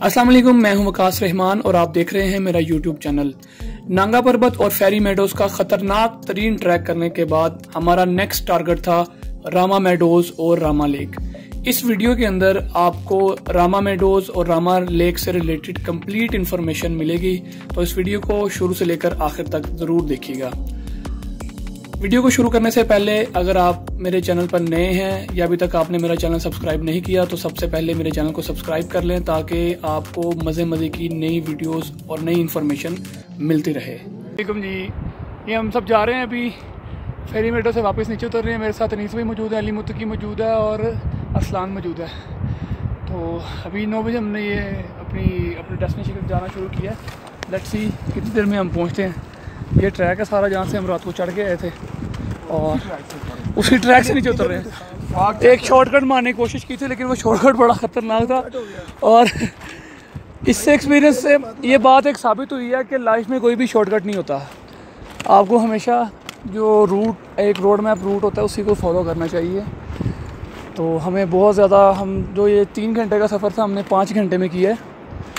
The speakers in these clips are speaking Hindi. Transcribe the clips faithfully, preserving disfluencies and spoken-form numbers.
अस्सलाम वालेकुम, मैं हूं वकास रहमान और आप देख रहे हैं मेरा यूट्यूब चैनल। नांगा पर्वत और फेरी मेडोज का खतरनाक तरीन ट्रैक करने के बाद हमारा नेक्स्ट टारगेट था रामा मेडोज और रामा लेक। इस वीडियो के अंदर आपको रामा मेडोज और रामा लेक से रिलेटेड कंप्लीट इन्फॉर्मेशन मिलेगी, तो इस वीडियो को शुरू से लेकर आखिर तक जरूर देखिएगा। वीडियो को शुरू करने से पहले अगर आप मेरे चैनल पर नए हैं या अभी तक आपने मेरा चैनल सब्सक्राइब नहीं किया तो सबसे पहले मेरे चैनल को सब्सक्राइब कर लें ताकि आपको मज़े मज़े की नई वीडियोस और नई इन्फॉर्मेशन मिलती रहे। वालेकुम जी, ये हम सब जा रहे हैं अभी फेरी मेडो से वापस नीचे उतर रहे हैं। मेरे साथ अनीस भी मौजूद है, अली मुत्तकी मौजूद है और असलान मौजूद है। तो अभी नौ बजे हमने ये अपनी अपने डेस्टिनेशन पर जाना शुरू किया। लेट्स सी कितनी देर में हम पहुँचते हैं। ये ट्रैक है सारा जहाँ से हम रात को चढ़ के आए थे और उसी ट्रैक से नीचे उतर रहे हैं। एक शॉर्टकट मारने की कोशिश की थी लेकिन वो शॉर्टकट बड़ा ख़तरनाक था और इससे एक्सपीरियंस से ये बात एक साबित हुई है कि लाइफ में कोई भी शॉर्टकट नहीं होता। आपको हमेशा जो रूट एक रोड मैप रूट होता है उसी को फॉलो करना चाहिए। तो हमें बहुत ज़्यादा हम जो ये तीन घंटे का सफ़र था हमने पाँच घंटे में किया है।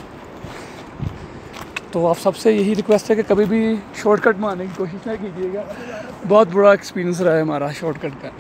तो आप सबसे यही रिक्वेस्ट है कि कभी भी शॉर्टकट मारने की कोशिश ना कीजिएगा। बहुत बुरा एक्सपीरियंस रहा है हमारा शॉर्टकट का।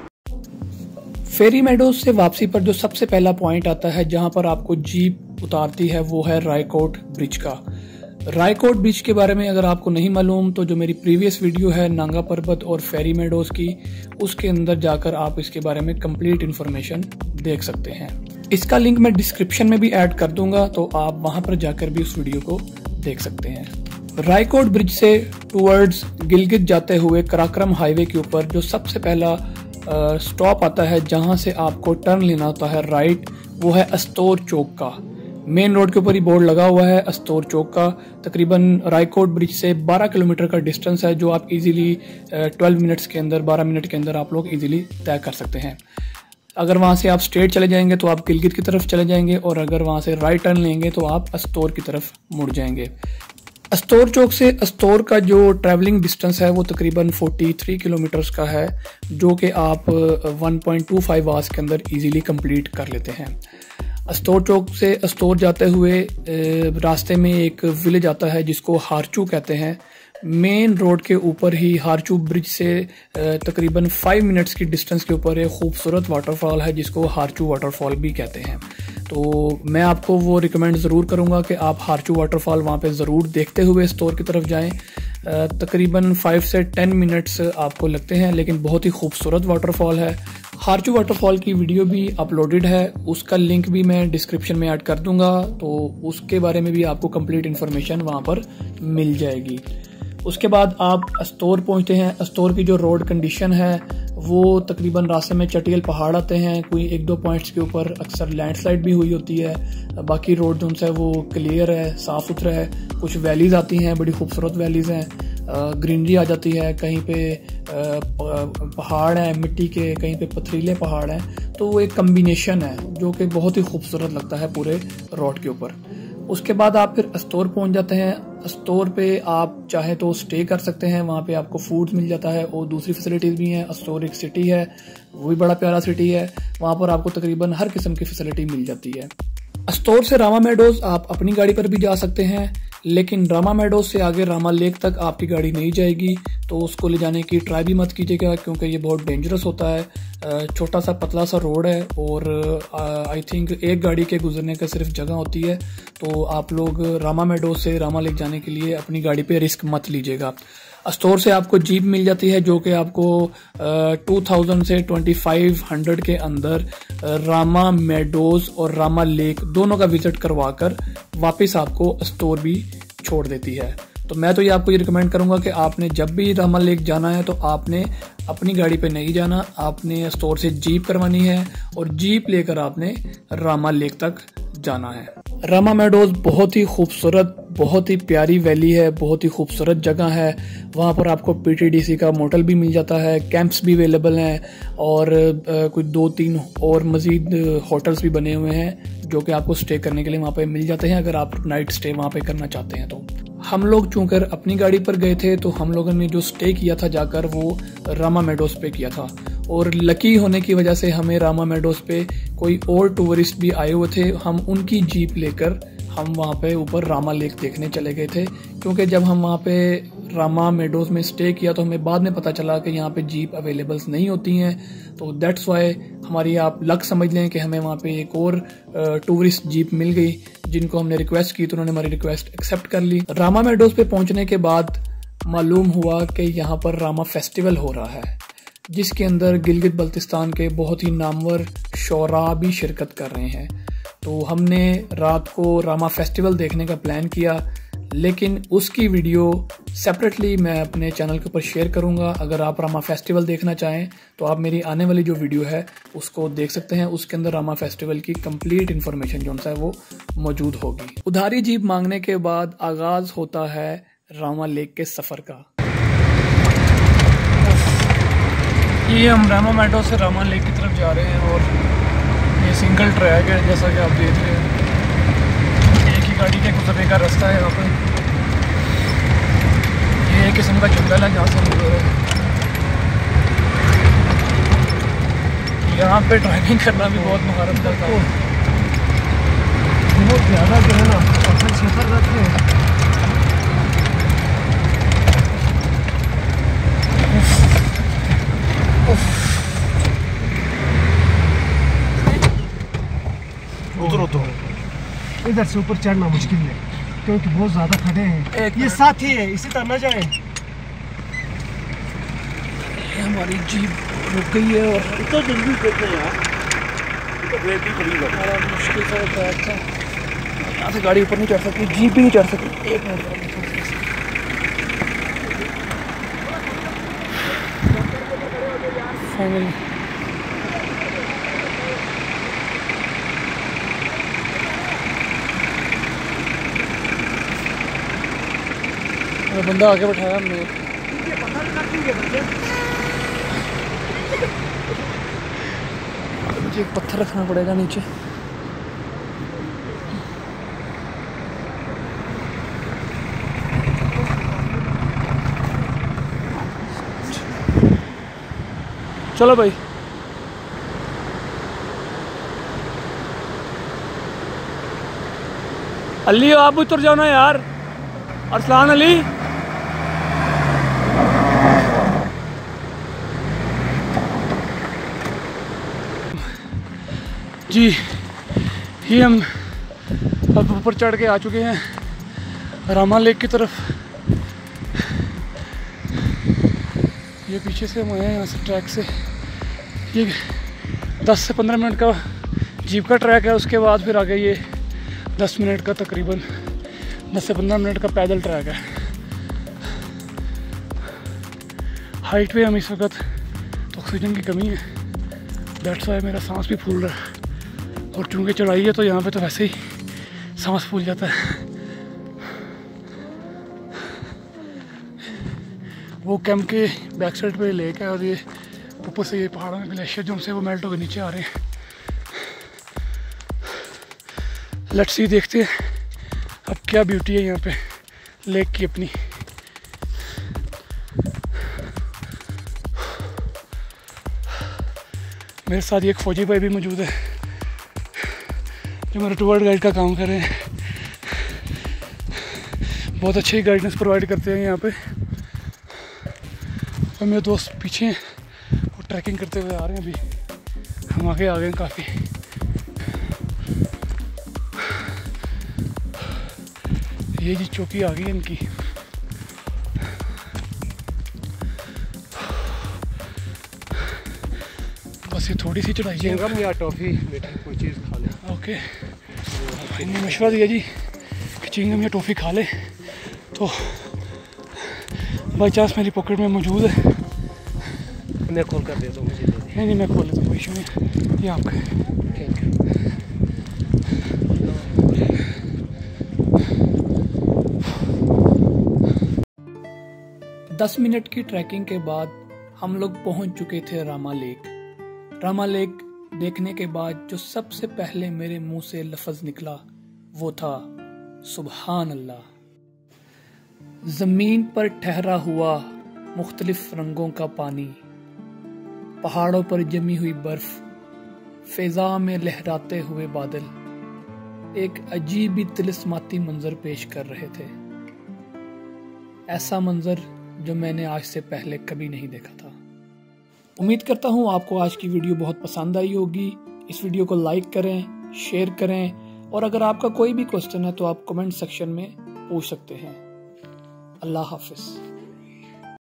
फेरी मेडोज से वापसी पर जो सबसे पहला पॉइंट आता है जहां पर आपको जीप उतारती है वो है रायकोट ब्रिज का। रायकोट ब्रिज के बारे में अगर आपको नहीं मालूम तो जो मेरी प्रीवियस वीडियो है नांगा पर्वत और फेरी मेडोज की, उसके अंदर जाकर आप इसके बारे में कंप्लीट इन्फॉर्मेशन देख सकते हैं। इसका लिंक मैं डिस्क्रिप्शन में भी ऐड कर दूंगा, तो आप वहां पर जाकर भी उस वीडियो को देख सकते हैं। रायकोट ब्रिज से टूवर्ड्स गिलगित जाते हुए कराक्रम हाईवे के ऊपर जो सबसे पहला स्टॉप आता है जहां से आपको टर्न लेना होता है राइट, वो है अस्तोर चौक का। मेन रोड के ऊपर ही बोर्ड लगा हुआ है अस्तोर चौक का। तकरीबन रायकोट ब्रिज से बारह किलोमीटर का डिस्टेंस है जो आप इजीली ट्वेल्व मिनट्स के अंदर बारह मिनट के अंदर आप लोग इजीली तय कर सकते हैं। अगर वहां से आप स्ट्रेट चले जाएंगे तो आप गिलगित की तरफ चले जाएंगे और अगर वहां से राइट टर्न लेंगे तो आप अस्तोर की तरफ मुड़ जाएंगे। अस्तोर चौक से अस्तोर का जो ट्रैवलिंग डिस्टेंस है वो तकरीबन तैंतालीस किलोमीटर्स का है जो कि आप one point two five hours के अंदर इजीली कंप्लीट कर लेते हैं। अस्तोर चौक से अस्तोर जाते हुए रास्ते में एक विलेज आता है जिसको हारचू कहते हैं। मेन रोड के ऊपर ही हारचू ब्रिज से तकरीबन फाइव मिनट्स की डिस्टेंस के ऊपर एक खूबसूरत वाटरफॉल है जिसको हारचू वाटरफॉल भी कहते हैं। तो मैं आपको वो रिकमेंड ज़रूर करूँगा कि आप हारचू वाटरफॉल वहाँ पे ज़रूर देखते हुए स्टोर की तरफ जाएं। तकरीबन फाइव से टेन मिनट्स आपको लगते हैं लेकिन बहुत ही खूबसूरत वाटरफॉल है। हारचू वाटरफॉल की वीडियो भी अपलोडेड है, उसका लिंक भी मैं डिस्क्रिप्शन में ऐड कर दूंगा, तो उसके बारे में भी आपको कंप्लीट इन्फॉर्मेशन वहाँ पर मिल जाएगी। उसके बाद आप अस्तोर पहुंचते हैं। अस्तोर की जो रोड कंडीशन है वो तकरीबन रास्ते में चटियल पहाड़ आते हैं, कोई एक दो पॉइंट्स के ऊपर अक्सर लैंडस्लाइड भी हुई होती है। बाकी रोड जो है वो क्लियर है, साफ सुथरा है। कुछ वैलीज आती हैं, बड़ी खूबसूरत वैलीज हैं, ग्रीनरी आ जाती है, कहीं पे पहाड़ हैं मिट्टी के, कहीं पे पथरीले पहाड़ हैं। तो वो एक कम्बिनेशन है जो कि बहुत ही खूबसूरत लगता है पूरे रोड के ऊपर। उसके बाद आप फिर अस्तोर पहुंच जाते हैं। अस्तोर पे आप चाहे तो स्टे कर सकते हैं, वहाँ पे आपको फूड मिल जाता है और दूसरी फैसिलिटीज़ भी हैं। अस्तोर एक सिटी है, वो भी बड़ा प्यारा सिटी है, वहाँ पर आपको तकरीबन हर किस्म की फैसिलिटी मिल जाती है। अस्तोर से रामा मेडोज आप अपनी गाड़ी पर भी जा सकते हैं लेकिन रामा मेडोज से आगे रामा लेक तक आपकी गाड़ी नहीं जाएगी, तो उसको ले जाने की ट्राई भी मत कीजिएगा क्योंकि ये बहुत डेंजरस होता है। छोटा सा पतला सा रोड है और आई थिंक एक गाड़ी के गुजरने का सिर्फ जगह होती है, तो आप लोग रामा मेडोज से रामा लेक जाने के लिए अपनी गाड़ी पे रिस्क मत लीजिएगा। अस्तोर से आपको जीप मिल जाती है जो कि आपको टू थाउजेंड से ट्वेंटी फाइव हंड्रेड के अंदर रामा मेडोज और रामा लेक दोनों का विजिट करवाकर वापस आपको अस्तोर भी छोड़ देती है। तो मैं तो ये आपको ये रिकमेंड करूंगा कि आपने जब भी रामा लेक जाना है तो आपने अपनी गाड़ी पे नहीं जाना, आपने अस्तोर से जीप करवानी है और जीप लेकर आपने रामा लेक तक जाना है। रामा मेडोज बहुत ही खूबसूरत, बहुत ही प्यारी वैली है, बहुत ही खूबसूरत जगह है। वहाँ पर आपको पीटीडीसी का मोटल भी मिल जाता है, कैंप्स भी अवेलेबल हैं और कुछ दो तीन और मजीद होटल्स भी बने हुए हैं जो कि आपको स्टे करने के लिए वहाँ पे मिल जाते हैं अगर आप नाइट स्टे वहाँ पे करना चाहते हैं तो। हम लोग चूंकि अपनी गाड़ी पर गए थे तो हम लोगों ने जो स्टे किया था जाकर वो रामा मेडोज पे किया था और लकी होने की वजह से हमें रामा मेडोज पे कोई और टूरिस्ट भी आए हुए थे। हम उनकी जीप लेकर हम वहाँ पे ऊपर रामा लेक देखने चले गए थे, क्योंकि जब हम वहाँ पे रामा मेडोज में स्टे किया तो हमें बाद में पता चला कि यहाँ पे जीप अवेलेबल्स नहीं होती हैं। तो दैट्स वाई हमारी आप लक समझ लें कि हमें वहाँ पे एक और टूरिस्ट जीप मिल गई, जिनको हमने रिक्वेस्ट की तो उन्होंने हमारी रिक्वेस्ट एक्सेप्ट कर ली। रामा मेडोज पे पहुँचने के बाद मालूम हुआ कि यहाँ पर रामा फेस्टिवल हो रहा है, जिसके अंदर गिलगित बल्तिस्तान के बहुत ही नामवर शोरा भी शिरकत कर रहे हैं। तो हमने रात को रामा फेस्टिवल देखने का प्लान किया, लेकिन उसकी वीडियो सेपरेटली मैं अपने चैनल के ऊपर शेयर करूंगा। अगर आप रामा फेस्टिवल देखना चाहें तो आप मेरी आने वाली जो वीडियो है उसको देख सकते हैं। उसके अंदर रामा फेस्टिवल की कंप्लीट इन्फॉर्मेशन जो है वो मौजूद होगी। उधारी जीप मांगने के बाद आगाज होता है रामा लेक के सफर का। ये हम रामा मेडोज से रामा लेक की तरफ जा रहे हैं और ये सिंगल ट्रैक है, जैसा कि आप देख रहे हैं। एक ही गाड़ी के गुजरने का रास्ता है यहाँ पर। ये एक किस्म का जंगल है जहाँ से हम गुजर रहे हैं। यहाँ पे ड्राइविंग करना भी बहुत महारत का है। बहुत ज़्यादा जो है ना पत्थर छेतर रखे हैं। उतरो तो इधर से ऊपर चढ़ना मुश्किल है क्योंकि बहुत ज्यादा खड़े हैं। ये साथी है, इसी तरह न जाए। हमारी जीप रुक गई है और इतना जल्दी करते हैं यार, तो ब्रेक भी खड़ी है। बड़ा मुश्किल से ट्रैक था, यहाँ से गाड़ी ऊपर नहीं चढ़ सकती, जीप भी नहीं चढ़ सकती। एक मिनट फाइनली बंदा आगे बैठाया हमने। मुझे एक पत्थर रखना पड़ेगा नीचे। चलो भाई, अली आप उतर जाओ ना यार। अरसलान अली, जी ये हम अब ऊपर चढ़ के आ चुके हैं रामा लेक की तरफ। ये पीछे से हम आए हैं यहाँ से ट्रैक से। ये दस से पंद्रह मिनट का जीप का ट्रैक है, उसके बाद फिर आगे ये दस मिनट का तकरीबन दस से पंद्रह मिनट का पैदल ट्रैक है। हाइट पे हम इस वक्त तो ऑक्सीजन की कमी है, दैट्स वाई मेरा सांस भी फूल रहा है। और चूँकि चढ़ाई है तो यहाँ पे तो वैसे ही सांस फूल जाता है। वो कैंप के बैक साइड पे लेक है और ये ऊपर से ये पहाड़ों में ग्लेशियर जो उनसे वो मेल्ट होकर नीचे आ रहे हैं। लेट्स सी, देखते हैं अब क्या ब्यूटी है यहाँ पे लेक की अपनी। मेरे साथ एक फ़ौजी भाई भी मौजूद है जो मेरे टूर गाइड का काम कर रहे हैं। बहुत अच्छी गाइडेंस प्रोवाइड करते हैं यहाँ पे। और मेरे दोस्त पीछे हैं, वो ट्रैकिंग करते हुए आ रहे हैं। अभी हम आगे आ गए हैं काफ़ी। ये जी चौकी आ गई है इनकी। बस ये थोड़ी सी चढ़ाई है। या टॉफ़ी कोई चीज़ खा ले। ओके, इन्होंने मशवरा दिया जी कि चिंगम या टॉफ़ी खा ले, तो बाई चांस मेरी पॉकेट में मौजूद है। मैं खोल कर दे दो मुझे। नहीं नहीं मैं खोल लेता हूँ, कोई इशू नहीं। ये आपका दस मिनट की ट्रैकिंग के बाद हम लोग पहुंच चुके थे रामा लेक। रामा लेक देखने के बाद जो सबसे पहले मेरे मुंह से लफ्ज निकला वो था सुभान अल्लाह। जमीन पर ठहरा हुआ मुख्तलिफ रंगों का पानी, पहाड़ों पर जमी हुई बर्फ, फिजा में लहराते हुए बादल एक अजीब ही तिलिस्माती मंजर पेश कर रहे थे। ऐसा मंजर जो मैंने आज से पहले कभी नहीं देखा था। उम्मीद करता हूँ आपको आज की वीडियो बहुत पसंद आई होगी। इस वीडियो को लाइक करें, शेयर करें और अगर आपका कोई भी क्वेश्चन है तो आप कमेंट सेक्शन में पूछ सकते हैं। अल्लाह हाफिज।